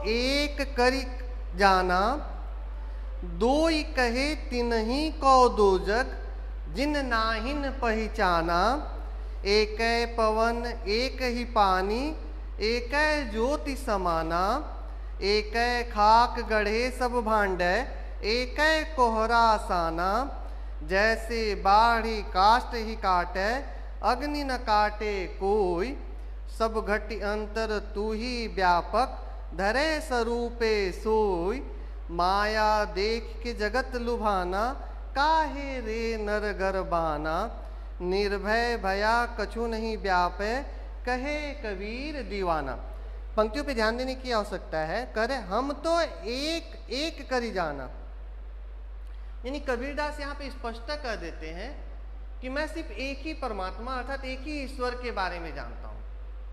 एक करी जाना, दोई कहे तिनहि को दोजक, जिन नाहिन पहचाना। एक पवन एक ही पानी, एक ज्योति समाना। एक खाक गढ़े सब भांडे, एक कोहरा साना। जैसे बाढ़ी काष्ट ही काटे, अग्नि न काटे कोई। सब घटी अंतर तू ही व्यापक, धरे स्वरूपे सोई। माया देख के जगत लुभाना, काहे रे नर गरबाना। निर्भय भया कछु नहीं व्यापे, कहे कबीर दीवाना। पंक्तियों पे ध्यान देने की आवश्यकता है। करे हम तो एक एक करी जाना, यानी कबीरदास यहाँ पे स्पष्ट कर देते हैं कि मैं सिर्फ एक ही परमात्मा अर्थात एक ही ईश्वर के बारे में जानता हूं।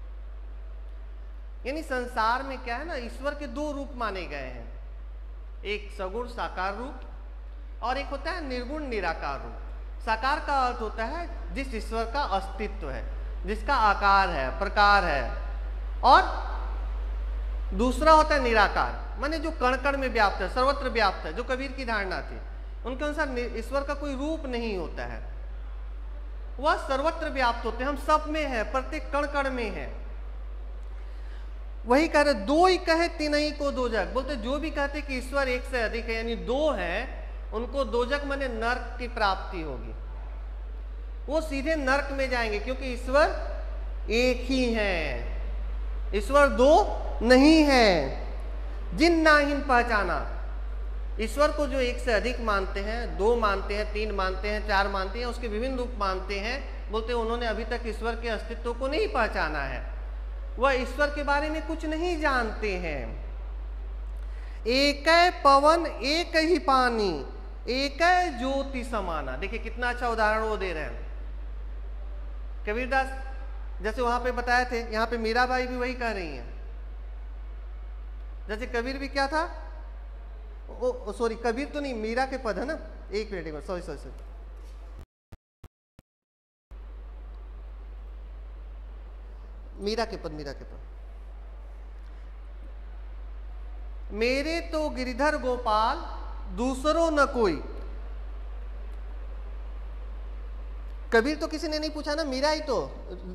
यानी संसार में क्या है ना, ईश्वर के दो रूप माने गए हैं, एक सगुण साकार रूप और एक होता है निर्गुण निराकार रूप। साकार का अर्थ होता है जिस ईश्वर का अस्तित्व है, जिसका आकार है, प्रकार है, और दूसरा होता है निराकार, माने जो कण कण में व्याप्त है, सर्वत्र व्याप्त है, जो कबीर की धारणा थी। उनके अनुसार ईश्वर का कोई रूप नहीं होता है, वह सर्वत्र व्याप्त होते हैं, हम सब में है, प्रत्येक कण कण में है। वही कह रहे दो ही कहे तिनहि को दोजक, बोलते जो भी कहते कि ईश्वर एक से अधिक है यानी दो है, उनको दोजक माने नरक की प्राप्ति होगी, वो सीधे नरक में जाएंगे, क्योंकि ईश्वर एक ही है, ईश्वर दो नहीं है। जिन नाहिन पहचाना, ईश्वर को जो एक से अधिक मानते हैं, दो मानते हैं, तीन मानते हैं, चार मानते हैं, उसके विभिन्न रूप मानते हैं, बोलते उन्होंने अभी तक ईश्वर के अस्तित्व को नहीं पहचाना है, वह ईश्वर के बारे में कुछ नहीं जानते हैं। एक पवन एक ही पानी, एक ज्योति समाना। देखिए कितना अच्छा उदाहरण वो दे रहे हैं कबीरदास, जैसे वहां पे बताए थे, यहाँ पे मीराबाई भी वही कह रही हैं। जैसे कबीर भी क्या था, सॉरी कबीर तो नहीं, मीरा के पद है ना, एक minute, sorry sorry sorry, Meera के पद, मीरा के पद। मेरे तो गिरिधर गोपाल दूसरों न कोई। कबीर तो किसी ने नहीं पूछा ना, मीरा ही तो,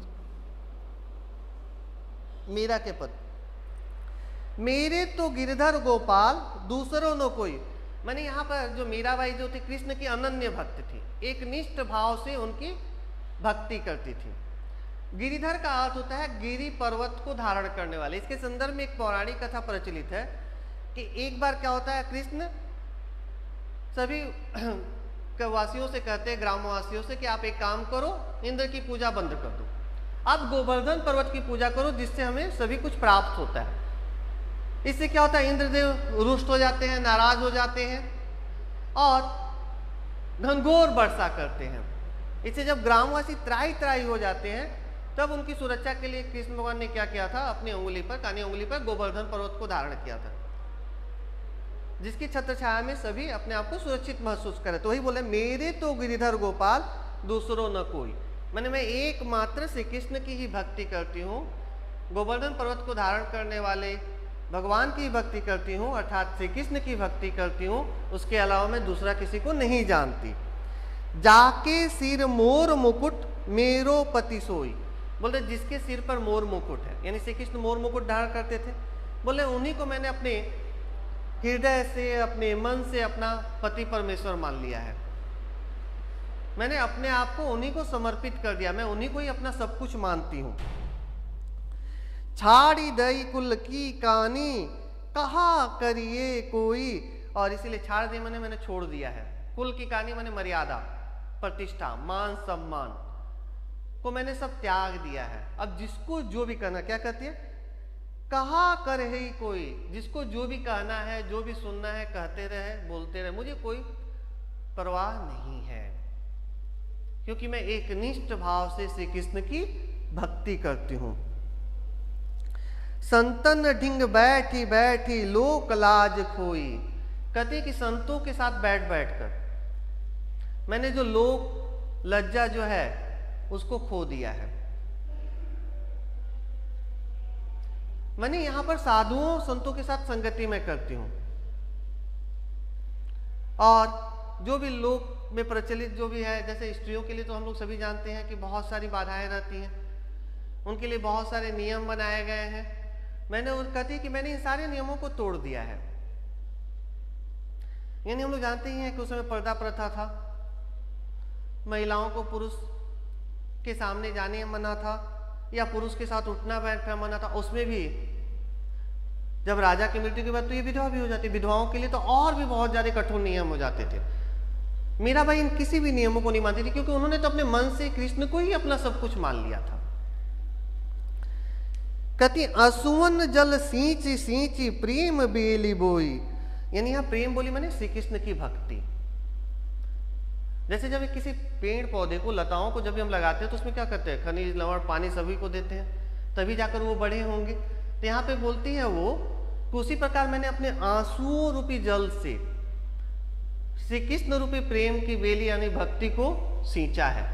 मीरा के पद। मेरे तो गिरधर गोपाल दूसरों न कोई, माने यहाँ पर जो मीराबाई जो थी कृष्ण की अनन्य भक्त थी, एक निष्ठ भाव से उनकी भक्ति करती थी। गिरिधर का अर्थ होता है गिरि पर्वत को धारण करने वाले। इसके संदर्भ में एक पौराणिक कथा प्रचलित है कि एक बार क्या होता है, कृष्ण सभी वासियों से कहते हैं, ग्रामवासियों से, कि आप एक काम करो, इंद्र की पूजा बंद कर दो, आप गोवर्धन पर्वत की पूजा करो, जिससे हमें सभी कुछ प्राप्त होता है। इससे क्या होता है, इंद्रदेव रुष्ट हो जाते हैं, नाराज हो जाते हैं और घनघोर वर्षा करते हैं। इससे जब ग्रामवासी त्राही त्राही हो जाते हैं, तब उनकी सुरक्षा के लिए कृष्ण भगवान ने क्या किया था, अपनी उंगली पर, कानी उंगली पर गोवर्धन पर्वत को धारण किया था, जिसकी छत्र छाया में सभी अपने आप को सुरक्षित महसूस करें। तो वही बोले, मेरे तो गिरिधर गोपाल दूसरों न कोई, मैंने मैं एकमात्र श्री कृष्ण की ही भक्ति करती हूँ, गोवर्धन पर्वत को धारण करने वाले भगवान की भक्ति करती हूँ, अर्थात श्री कृष्ण की भक्ति करती हूँ, उसके अलावा मैं दूसरा किसी को नहीं जानती। जाके सिर मोर मुकुट मेरो पति सोई, बोले जिसके सिर पर मोर मुकुट है, यानी श्री कृष्ण मोर मुकुट धारण करते थे, बोले उन्हीं को मैंने अपने हृदय से, अपने मन से अपना पति परमेश्वर मान लिया है। मैंने अपने आप को उन्हीं को समर्पित कर दिया, मैं उन्हीं को ही अपना सब कुछ मानती हूँ। छाड़ी दई कुल की कानी, कहा करिए कोई, और इसीलिए छाड़ दी मैंने छोड़ दिया है। कुल की कहानी मैंने मर्यादा, प्रतिष्ठा, मान सम्मान को मैंने सब त्याग दिया है। अब जिसको जो भी कहना, क्या कहती है, कहा कर है ही कोई, जिसको जो भी कहना है, जो भी सुनना है, कहते रहे, बोलते रहे, मुझे कोई परवाह नहीं है, क्योंकि मैं एक निष्ठ भाव से श्री कृष्ण की भक्ति करती हूं। संतन ढिंग बैठी बैठी लोक लाज खोई, कहते कि संतों के साथ बैठ बैठकर मैंने जो लोक लज्जा जो है उसको खो दिया है। मैंने यहाँ पर साधुओं संतों के साथ संगति में करती हूँ, और जो भी लोक में प्रचलित जो भी है, जैसे स्त्रियों के लिए तो हम लोग सभी जानते हैं कि बहुत सारी बाधाएं रहती हैं, उनके लिए बहुत सारे नियम बनाए गए हैं। मैंने और कहती कि मैंने इन सारे नियमों को तोड़ दिया है। यानी हम लोग जानते ही हैं कि उस समय पर्दा प्रथा था, महिलाओं को पुरुष के सामने जाने मना था, या पुरुष के साथ उठना बैठना मना था। उसमें भी जब राजा की मृत्यु के बाद तो ये विधवा भी हो जाती, विधवाओं के लिए तो और भी बहुत ज्यादा कठोर नियम हो जाते थे। मीराबाई इन किसी भी नियमों को नहीं मानती थी, क्योंकि उन्होंने तो अपने मन से कृष्ण को ही अपना सब कुछ मान लिया था। कहती असुवन जल सींची सींची प्रेम बेली बोई, यानी यहाँ प्रेम बोली माने श्री कृष्ण की भक्ति। जैसे जब किसी पेड़ पौधे को, लताओं को जब भी हम लगाते हैं तो उसमें क्या करते हैं, खनिज लवण पानी सभी को देते हैं, तभी जाकर वो बड़े होंगे। तो यहाँ पे बोलती है वो कि उसी प्रकार मैंने अपने आंसुओं रूपी जल से श्री कृष्ण रूपी प्रेम की बेली यानी भक्ति को सींचा है,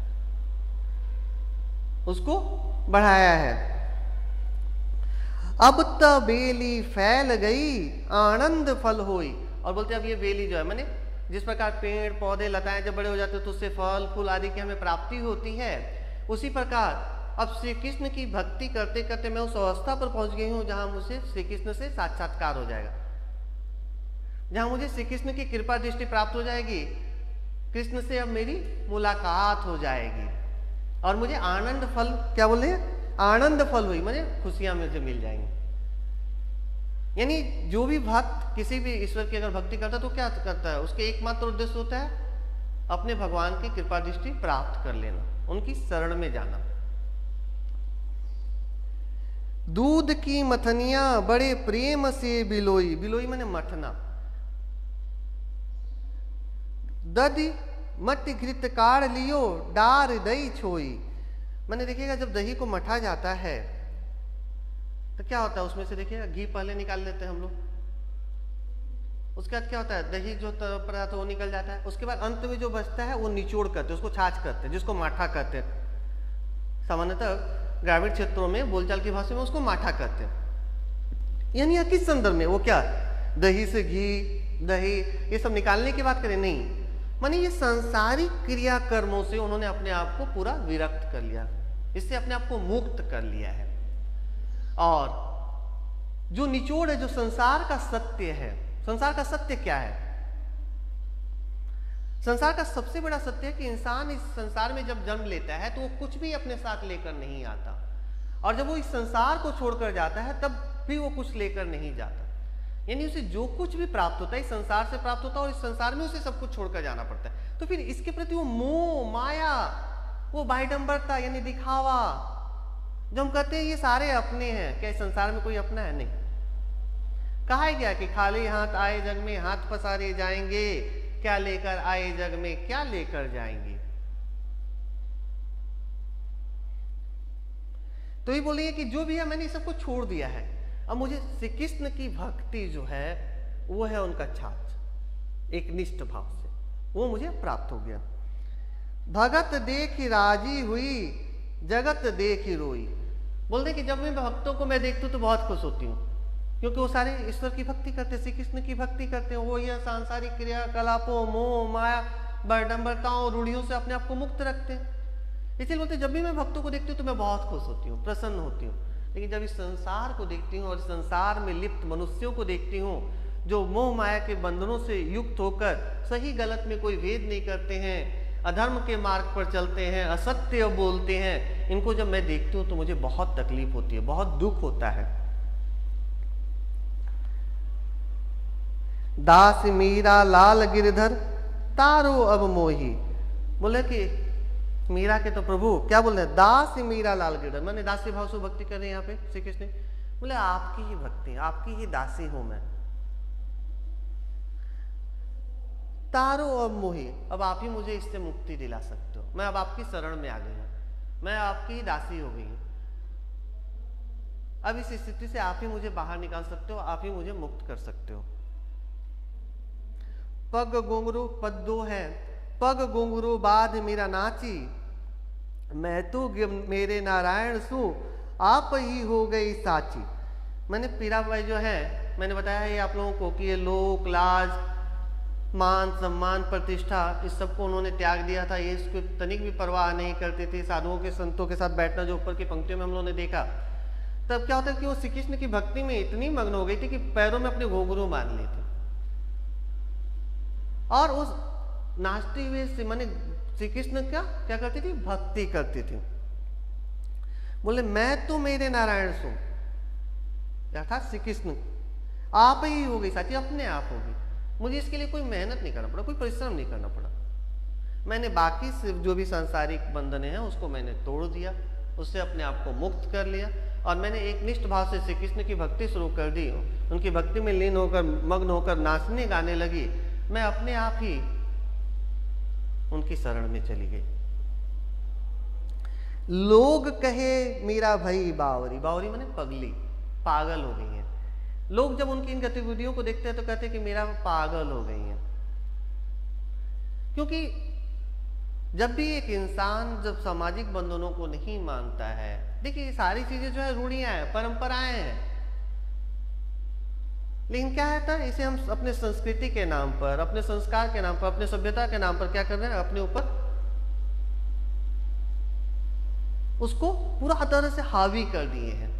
उसको बढ़ाया है। अब त बेली फैल गई आनंद फल होई, और बोलते अब ये बेली जो है, मैंने जिस प्रकार पेड़ पौधे लताएं जब बड़े हो जाते हैं तो उससे फल फूल आदि की हमें प्राप्ति होती है, उसी प्रकार अब श्री कृष्ण की भक्ति करते करते मैं उस अवस्था पर पहुंच गई हूं जहां मुझे श्री कृष्ण से साक्षात्कार हो जाएगा, जहां मुझे श्री कृष्ण की कृपा दृष्टि प्राप्त हो जाएगी, कृष्ण से अब मेरी मुलाकात हो जाएगी और मुझे आनंद फल, क्या बोले हैं, आनंद फल हुई, मुझे खुशियां मुझे मिल जाएंगी। यानी जो भी भक्त किसी भी ईश्वर की अगर भक्ति करता है तो क्या करता है, उसके एकमात्र उद्देश्य होता है अपने भगवान की कृपा दृष्टि प्राप्त कर लेना, उनकी शरण में जाना। दूध की मथनिया बड़े प्रेम से बिलोई, बिलोई माने मथना, दधि मट घृत काढ़ लियो डार दही छोई। मैंने देखिएगा जब दही को मठा जाता है तो क्या होता है, उसमें से देखिएगा घी पहले निकाल लेते हैं हम लोग, उसके बाद क्या होता है, दही जो पदार्थ वो निकल जाता है, उसके बाद अंत में जो बचता है वो निचोड़ करते हैं, उसको छाछ करते हैं, जिसको माठा कहते हैं। सामान्यतः ग्रामीण क्षेत्रों में बोलचाल की भाषा में उसको माठा कहते हैं। यानी यह किस संदर्भ में, वो क्या दही से घी दही ये सब निकालने की बात करें, नहीं, माने ये सांसारिक क्रिया कर्मों से उन्होंने अपने आप को पूरा विरक्त कर लिया, इससे अपने आप को मुक्त कर लिया है। और जो निचोड़ है, जो संसार का सत्य है, संसार का सत्य क्या है, संसार का सबसे बड़ा सत्य है कि इंसान इस संसार में जब जन्म लेता है तो वो कुछ भी अपने साथ लेकर नहीं आता, और जब वो इस संसार को छोड़कर जाता है तब भी वो कुछ लेकर नहीं जाता। यानी उसे जो कुछ भी प्राप्त होता है इस संसार से प्राप्त होता है, और इस संसार में उसे सब कुछ छोड़कर जाना पड़ता है। तो फिर इसके प्रति वो मोह माया, वो बाह्यडंबरता यानी दिखावा, जो हम कहते हैं ये सारे अपने हैं, क्या इस संसार में कोई अपना है, नहीं। कहा है क्या कि खाली हाथ आए जग में हाथ पसारे जाएंगे, क्या लेकर आए जग में क्या लेकर जाएंगे। तो ये बोलिए कि जो भी है मैंने सबको छोड़ दिया है, अब मुझे श्री कृष्ण की भक्ति जो है वो है उनका छाछ, एक निष्ठ भाव से वो मुझे प्राप्त हो गया। भगत देखी राजी हुई जगत देखी रोई। बोलते कि जब मैं भक्तों को मैं देखती हूँ तो बहुत खुश होती हूँ, क्योंकि वो सारे ईश्वर की भक्ति करते, श्री कृष्ण की भक्ति करते हैं, वो यह सांसारिक क्रियाकलापों मोह माया बाह्यडंबरताओं रूढ़ियों से अपने आप को मुक्त रखते हैं। इसलिए बोलते जब भी मैं भक्तों को देखती हूँ तो मैं बहुत खुश होती हूँ, प्रसन्न होती हूँ। लेकिन जब इस संसार को देखती हूँ और इस संसार में लिप्त मनुष्यों को देखती हूँ जो मोह माया के बंधनों से युक्त होकर सही गलत में कोई भेद नहीं करते हैं, अधर्म के मार्ग पर चलते हैं, असत्य बोलते हैं, इनको जब मैं देखती हूँ तो मुझे बहुत तकलीफ होती है, बहुत दुख होता है। दास मीरा लाल गिरधर तारो अब मोही। बोले कि मीरा के तो प्रभु क्या बोल रहे हैं, दास मीरा लाल गिरधर, मैंने दासी भाव से भक्ति कर रहे हैं यहाँ पे श्री कृष्ण। बोले आपकी ही भक्ति, आपकी ही दासी हूं मैं। तारो अब मोही, अब आप ही मुझे इससे मुक्ति दिला सकते हो, मैं अब आपकी शरण में आ गई हूं, मैं आपकी ही दासी हो गई हूं। अब इस स्थिति से आप ही मुझे बाहर निकाल सकते हो, आप ही मुझे मुक्त कर सकते हो। पग घुंघरू पद दो है, पग घुंघरू बाद मेरा नाची, मैं तो मेरे नारायण सु आप ही हो गई साची। मैंने मीराबाई जो है, मैंने बताया है ये आप लोगों को कि ये लोक लाज, मान सम्मान, प्रतिष्ठा, इस सबको उन्होंने त्याग दिया था। ये इसको तनिक भी परवाह नहीं करते थे। साधुओं के संतों के साथ बैठना जो ऊपर की पंक्तियों में हम लोगों ने देखा, तब क्या होता है कि वो श्री कृष्ण की भक्ति में इतनी मग्न हो गई थी कि पैरों में अपने घुंघरू बांध ली थी, और उस नाचते हुए से माने श्री कृष्ण क्या करती थी, भक्ति करती थी। बोले मैं तो मेरे नारायण सो, अर्थात श्री कृष्ण आप ही हो गई साथी, अपने आप होगी। मुझे इसके लिए कोई मेहनत नहीं करना पड़ा, कोई परिश्रम नहीं करना पड़ा। मैंने बाकी से जो भी सांसारिक बंधने हैं उसको मैंने तोड़ दिया, उससे अपने आप को मुक्त कर लिया, और मैंने एक निष्ठ भाव से श्री कृष्ण की भक्ति शुरू कर दी। उनकी भक्ति में लीन होकर, मग्न होकर नाचने गाने लगी। मैं अपने आप ही उनकी शरण में चली गई। लोग कहे मीरा भई बावरी, बावरी माने पगली, पागल हो गई है। लोग जब उनकी इन गतिविधियों को देखते हैं तो कहते हैं कि मीरा पागल हो गई है। क्योंकि जब भी एक इंसान जब सामाजिक बंधनों को नहीं मानता है, देखिए ये सारी चीजें जो है रूढ़ियां हैं, परंपराएं हैं, लेकिन क्या है था, इसे हम अपने संस्कृति के नाम पर, अपने संस्कार के नाम पर, अपने सभ्यता के नाम पर क्या कर रहे हैं, अपने ऊपर उसको पूरा तरह से हावी कर दिए हैं।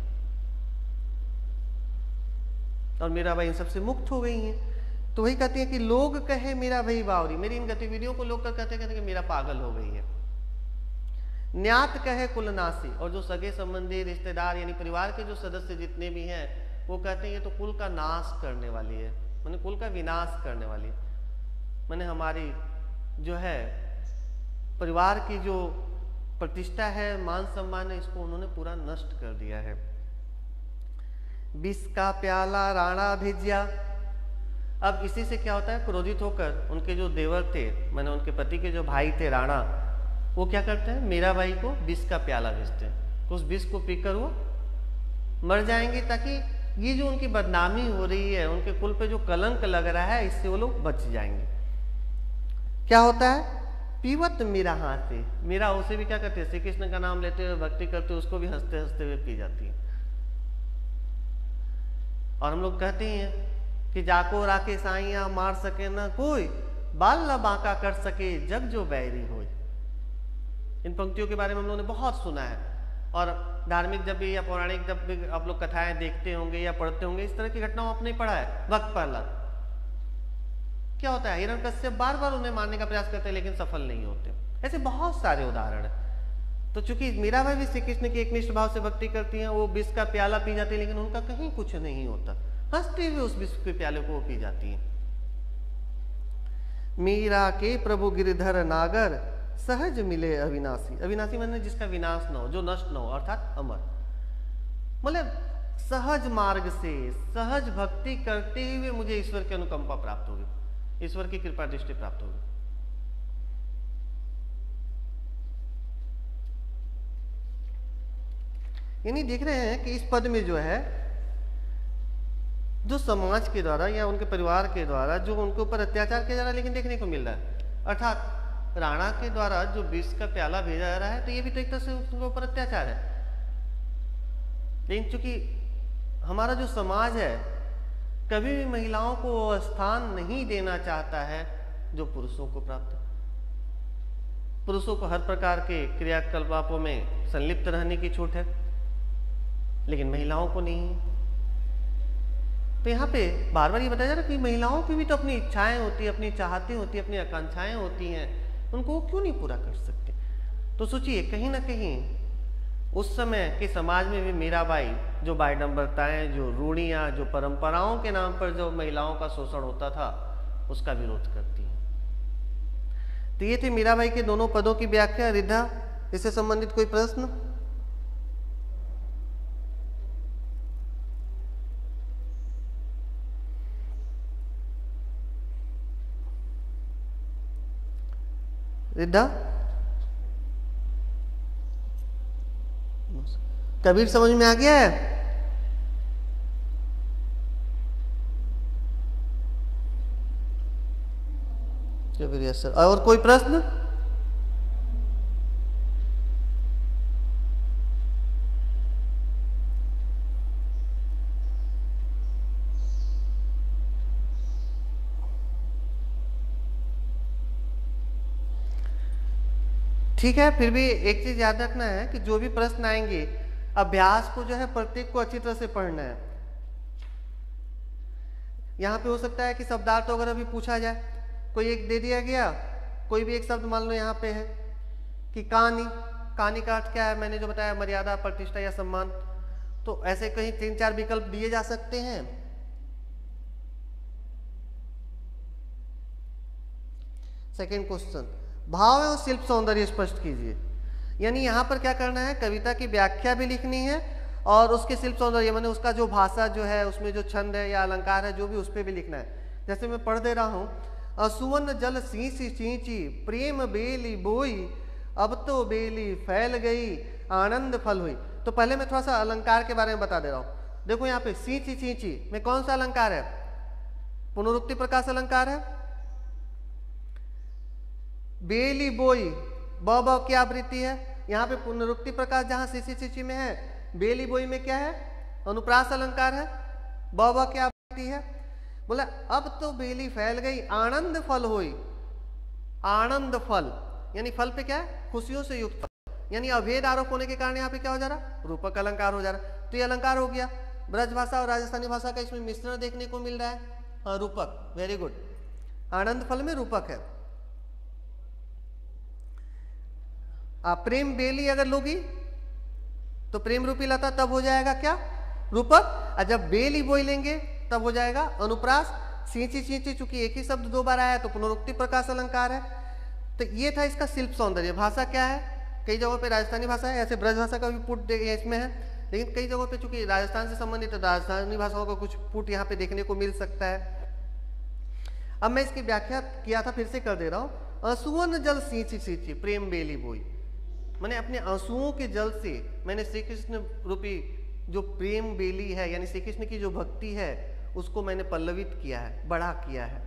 और मीराबाई इन सबसे मुक्त हो गई हैं। तो वही कहती है कि लोग कहे मीरा भई बावरी, मेरी इन गतिविधियों को लोग कहते हैं कि मीरा पागल हो गई है। न्यात कहे कुलनासी, और जो सगे संबंधी रिश्तेदार यानी परिवार के जो सदस्य जितने भी हैं वो कहते हैं ये तो कुल का नाश करने वाली है, माने कुल का विनाश करने वाली है, माने हमारी जो है परिवार की जो प्रतिष्ठा है, मान सम्मान है, इसको उन्होंने पूरा नष्ट कर दिया है। विष का प्याला राणा भेजिया। अब इसी से क्या होता है, क्रोधित होकर उनके जो देवर थे, माने उनके पति के जो भाई थे राणा, वो क्या करते हैं, मीराबाई को विष का प्याला भेजते हैं। उस विष को पीकर वो मर जाएंगे, ताकि ये जो उनकी बदनामी हो रही है, उनके कुल पे जो कलंक लग रहा है, इससे वो लोग बच जाएंगे। क्या होता है, पीवत मीरा हाथ से, मीरा उसे भी क्या करते हैं, श्री कृष्ण का नाम लेते हुए भक्ति करते हुए उसको भी हंसते हंसते हुए पी जाती है। और हम लोग कहते हैं कि जाको राके साइया मार सके ना कोई, बाल न बांका कर सके जग जो बैरी हो। इन पंक्तियों के बारे में हम लोगों ने बहुत सुना है, और धार्मिक जब भी या पौराणिक जब भी आप लोग कथाएं देखते होंगे या पढ़ते होंगे, इस तरह की घटनाओं आपने पढ़ा है। भक्त प्रहलाद क्या होता है, हिरण्यकश्यप बार बार उन्हें मारने का प्रयास करते हैं लेकिन सफल नहीं होते। ऐसे बहुत सारे उदाहरण है। तो चूंकि मीराबाई भी श्री कृष्ण की एक निष्ठ भाव से भक्ति करती हैं, वो विष का प्याला पी जाती है, लेकिन उनका कहीं कुछ नहीं होता, हंसते हुए उस विष के प्याले को वो पी जाती है। मीरा के प्रभु गिरधर नागर सहज मिले अविनाशी। अविनाशी माने जिसका विनाश न हो, जो नष्ट न हो, अर्थात अमर। मतलब सहज मार्ग से सहज भक्ति करते हुए मुझे ईश्वर की अनुकंपा प्राप्त होगी, ईश्वर की कृपा दृष्टि प्राप्त होगी। यानी देख रहे हैं कि इस पद में जो है, जो समाज के द्वारा या उनके परिवार के द्वारा जो उनके ऊपर अत्याचार किया जा रहा है, लेकिन देखने को मिल रहा है, अर्थात राणा के द्वारा जो विष का प्याला भेजा जा रहा है, तो ये भी तो एक तरह से उनके ऊपर अत्याचार है। लेकिन चूंकि हमारा जो समाज है कभी भी महिलाओं को स्थान नहीं देना चाहता है जो पुरुषों को प्राप्त है। पुरुषों को हर प्रकार के क्रियाकलापों में संलिप्त रहने की छूट है, लेकिन महिलाओं को नहीं है। तो यहाँ पे बार बार ये बताया जा रहा है कि महिलाओं की भी तो अपनी इच्छाएं होती है, अपनी चाहतें होती है, अपनी आकांक्षाएं होती हैं, उनको वो क्यों नहीं पूरा कर सकते। तो सोचिए कहीं ना कहीं उस समय के समाज में भी मीराबाई जो बायडंबरताएं, जो रूढ़ियां, जो परंपराओं के नाम पर जो महिलाओं का शोषण होता था, उसका विरोध करती है। तो ये थे मीराबाई के दोनों पदों की व्याख्या। रिद्धा, इससे संबंधित कोई प्रश्न? रिद्धा, कबीर समझ में आ गया है? Kabir, yes sir. और कोई प्रश्न? ठीक है, फिर भी एक चीज याद रखना है कि जो भी प्रश्न आएंगे अभ्यास को जो है प्रत्येक को अच्छी तरह से पढ़ना है। यहाँ पे हो सकता है कि शब्दार्थ वगैरह भी पूछा जाए, कोई एक दे दिया गया, कोई भी एक शब्द मान लो यहाँ पे है कि कहानी, कहानी का अर्थ क्या है, मैंने जो बताया मर्यादा, प्रतिष्ठा या सम्मान, तो ऐसे कहीं 3-4 विकल्प दिए जा सकते हैं। सेकेंड क्वेश्चन, भाव एवं शिल्प सौंदर्य स्पष्ट कीजिए। यानी यहाँ पर क्या करना है, कविता की व्याख्या भी लिखनी है और उसके शिल्प सौंदर्य माने उसका जो भाषा जो है, उसमें जो छंद है या अलंकार है, जो भी उस पर भी लिखना है। जैसे मैं पढ़ दे रहा हूँ, सुवर्ण जल सींची सींची प्रेम बेली बोई, अब तो बेली फैल गई आनंद फल हुई। तो पहले मैं थोड़ा सा अलंकार के बारे में बता दे रहा हूँ। देखो यहाँ पे सींची सींची में कौन सा अलंकार है, पुनरुक्ति प्रकाश अलंकार है। बेली बोई ब की आवृत्ति है, यहाँ पे पुनरुक्ति प्रकाश जहां सींची सींची में है, बेली बोई में क्या है, अनुप्रास अलंकार है, ब की आवृत्ति है। बोला अब तो बेली फैल गई आनंद फल हुई। आनंद फल यानी फल पे क्या है, खुशियों से युक्त, यानी अभेद आरोप होने के कारण यहाँ पे क्या हो जा रहा, रूपक अलंकार हो जा रहा। तो ये अलंकार हो गया। ब्रज भाषा और राजस्थानी भाषा का इसमें मिश्रण देखने को मिल रहा है। हाँ, रूपक, वेरी गुड, आनंद फल में रूपक है। प्रेम बेली अगर लोगी तो प्रेम रूपी लता तब हो जाएगा क्या, रूपक। और जब बेली बोई लेंगे तब हो जाएगा अनुप्रास। सींची सींची चूंकि एक ही शब्द 2 बार आया तो पुनरुक्ति प्रकाश अलंकार है। तो ये था इसका शिल्प सौंदर्य। भाषा क्या है, कई जगहों पे राजस्थानी भाषा है, ऐसे ब्रज भाषा का भी पुट इसमें है, लेकिन कई जगहों पे चूंकि राजस्थान से संबंधित राजस्थानी भाषाओं का कुछ पुट यहाँ पे देखने को मिल सकता है। अब मैं इसकी व्याख्या किया था, फिर से कर दे रहा हूँ। सुवर्ण जल सींची सींची प्रेम बेली बोई, मैंने अपने आंसुओं के जल से मैंने श्री कृष्ण रूपी जो प्रेम बेली है, यानी श्री कृष्ण की जो भक्ति है, उसको मैंने पल्लवित किया है, बड़ा किया है।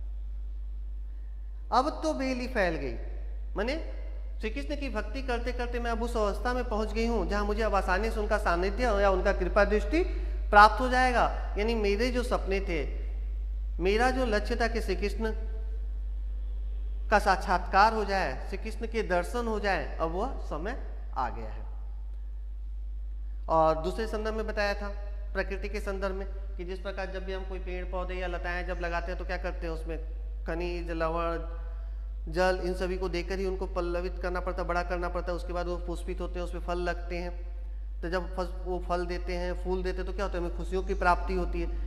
अब तो बेली फैल गई, मैंने श्री कृष्ण की भक्ति करते करते मैं अब उस अवस्था में पहुंच गई हूं जहां मुझे अब आसानी से उनका सानिध्य या उनका कृपा दृष्टि प्राप्त हो जाएगा। यानी मेरे जो सपने थे, मेरा जो लक्ष्य था कि श्री कृष्ण का साक्षात्कार हो जाए, श्री कृष्ण के दर्शन हो जाए, अब वह समय आ गया है। और दूसरे संदर्भ में बताया था, प्रकृति के संदर्भ में, कि जिस प्रकार जब भी हम कोई पेड़ पौधे या लताएं जब लगाते हैं तो क्या करते हैं, उसमें खनिज, लवण, जल, इन सभी को देकर ही उनको पल्लवित करना पड़ता है, बड़ा करना पड़ता है। उसके बाद वो पुष्पित होते हैं, उसमें फल लगते हैं। तो जब वो फल देते हैं, फूल देते हैं, तो क्या होता है, हमें खुशियों की प्राप्ति होती है।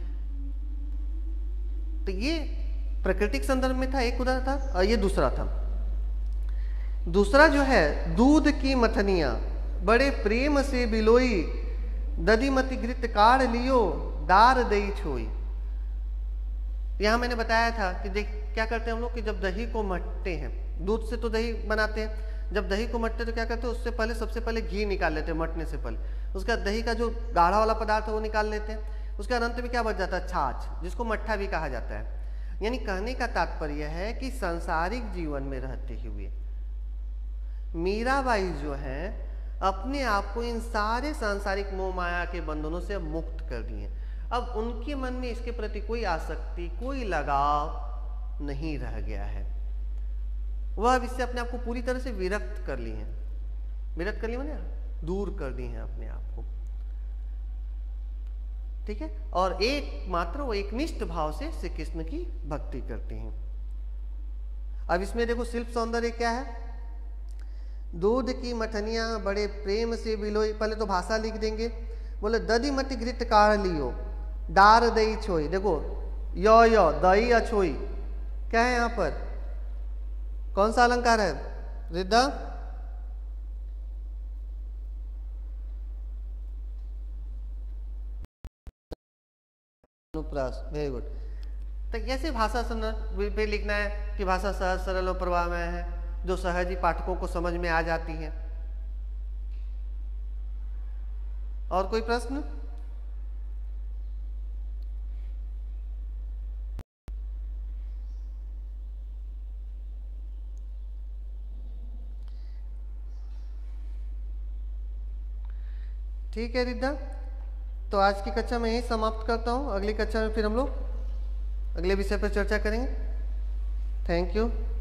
तो ये प्राकृतिक संदर्भ में था, एक उदाहरण था, और ये दूसरा था। दूसरा जो है, दूध की मथनिया बड़े प्रेम से बिलोई, दधिमति घृत काढ़ लियो, दार दही छोई। यहां मैंने बताया था कि देख क्या करते हैं हम लोग कि जब दही को मथते हैं, दूध से तो दही बनाते हैं, जब दही को मथते तो क्या करते हैं, उससे पहले सबसे पहले घी निकाल लेते हैं, मथने से पहले। उसका दही का जो गाढ़ा वाला पदार्थ है वो निकाल लेते हैं। उसके अंत में क्या बच जाता है, छाछ, जिसको मट्ठा भी कहा जाता है। यानी कहने का तात्पर्य है कि सांसारिक जीवन में रहते हुए मीराबाई जो है अपने आप को इन सारे सांसारिक मोह माया के बंधनों से मुक्त कर दिए। अब उनके मन में इसके प्रति कोई आसक्ति, कोई लगाव नहीं रह गया है। वह अब इससे अपने आप को पूरी तरह से विरक्त कर ली हैं। विरक्त कर ली मैंने, दूर कर दी हैं अपने आप को, ठीक है। और एकमात्र वो एकनिष्ठ भाव से श्री कृष्ण की भक्ति करते हैं। अब इसमें देखो शिल्प सौंदर्य क्या है, दूध की मठनिया बड़े प्रेम से बिलोई। पहले तो भाषा लिख देंगे, बोले दधी मति घृत काढ़ लियो, डार दही छोई। देखो यो दही अछोई क्या है, यहाँ पर कौन सा अलंकार है, रिद्धा? अनुप्रास, वेरी गुड। तो कैसे भाषा पे लिखना है कि भाषा सहज सरल और प्रवाह में है, जो सहज ही पाठकों को समझ में आ जाती है। और कोई प्रश्न? ठीक है रिद्धा, तो आज की कक्षा में यही समाप्त करता हूँ। अगली कक्षा में फिर हम लोग अगले विषय पर चर्चा करेंगे। Thank you.